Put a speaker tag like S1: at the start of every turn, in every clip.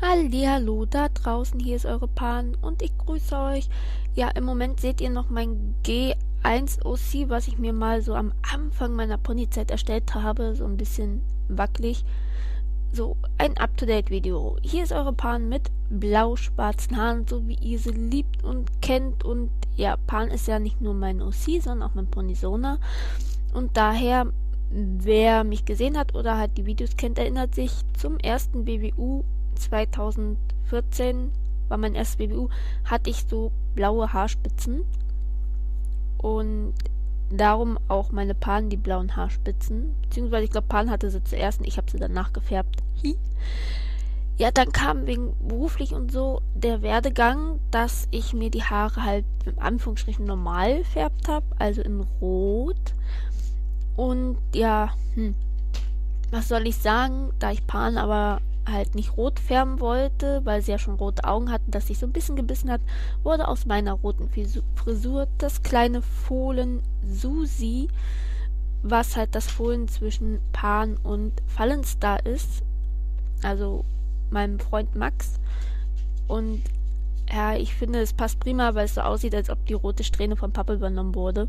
S1: Hallihallo da draußen, hier ist eure Pan und ich grüße euch. Ja, im Moment seht ihr noch mein G1 OC, was ich mir mal so am Anfang meiner Ponyzeit erstellt habe, so ein bisschen wackelig. So ein Up-to-Date-Video. Hier ist eure Pan mit blau-schwarzen Haaren, so wie ihr sie liebt und kennt. Und ja, Pan ist ja nicht nur mein OC, sondern auch mein Ponysona. Und daher, wer mich gesehen hat oder halt die Videos kennt, erinnert sich zum ersten BBU 2014 war mein erstes BBU, hatte ich so blaue Haarspitzen und darum auch meine Pan die blauen Haarspitzen, beziehungsweise ich glaube Pan hatte sie zuerst und ich habe sie danach gefärbt. Ja, dann kam wegen beruflich und so der Werdegang, dass ich mir die Haare halt in Anführungsstrichen normal gefärbt habe, also in Rot. Und ja, was soll ich sagen, da ich Pan aber halt nicht rot färben wollte, weil sie ja schon rote Augen hatten, dass sich so ein bisschen gebissen hat, wurde aus meiner roten Frisur das kleine Fohlen Susi, was halt das Fohlen zwischen Pan und Fallenstar ist, also meinem Freund Max. Und ja, ich finde, es passt prima, weil es so aussieht, als ob die rote Strähne von Papa übernommen wurde.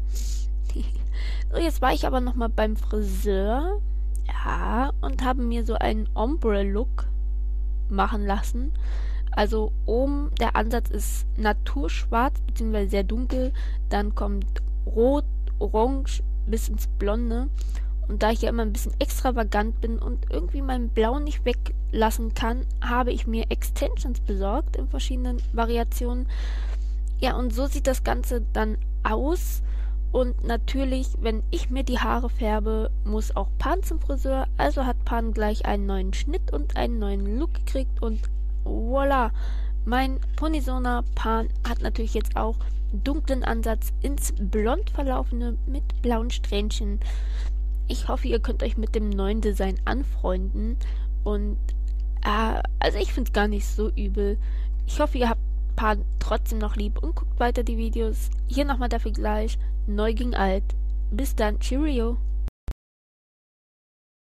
S1: So, jetzt war ich aber nochmal beim Friseur. Ja, und habe mir so einen Ombre-Look machen lassen. Also oben der Ansatz ist naturschwarz, beziehungsweise sehr dunkel. Dann kommt rot, orange bis ins Blonde. Und da ich ja immer ein bisschen extravagant bin und irgendwie mein Blau nicht weglassen kann, habe ich mir Extensions besorgt in verschiedenen Variationen. Ja, und so sieht das Ganze dann aus. Und natürlich, wenn ich mir die Haare färbe, muss auch Pan zum Friseur. Also hat Pan gleich einen neuen Schnitt und einen neuen Look gekriegt. Und voila, mein Ponysona Pan hat natürlich jetzt auch dunklen Ansatz ins Blond verlaufende mit blauen Strähnchen. Ich hoffe, ihr könnt euch mit dem neuen Design anfreunden. Und also ich finde es gar nicht so übel. Ich hoffe, ihr habt Pan trotzdem noch lieb und guckt weiter die Videos. Hier nochmal der Vergleich. Neu gegen alt. Bis dann. Cheerio.